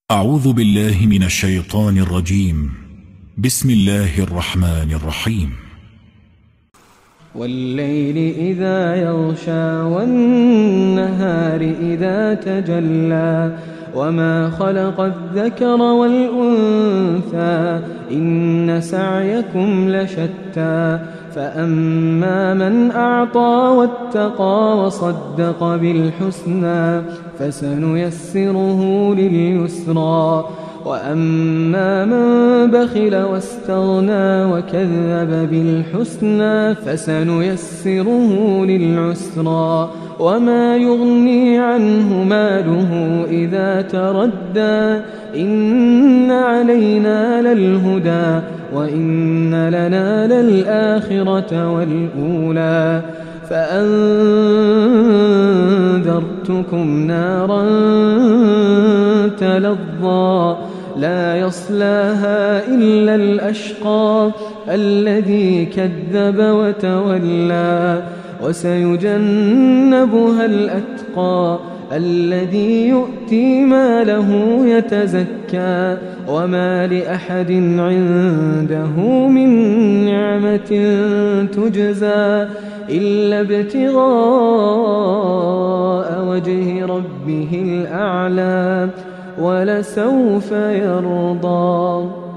أعوذ بالله من الشيطان الرجيم. بسم الله الرحمن الرحيم. والليل إذا يغشى والنهار إذا تجلى وما خلق الذكر والأنثى إن سعيكم لشتى فأما من أعطى واتقى وصدق بالحسنى فسنيسره لليسرى وأما من بخل واستغنى وكذب بالحسنى فسنيسره للعسرى وما يغني عنه ماله إذا تردى إن علينا للهدى وإن لنا للآخرة والأولى فأنذرتكم نارا تلظى لا يصلاها إلا الأشقى الذي كذب وتولى وسيجنبها الأتقى الذي يؤتي ماله يتزكى وما لأحد عنده من نعمة تجزى إلا ابتغاء وجه ربه الأعلى ولسوف يرضى.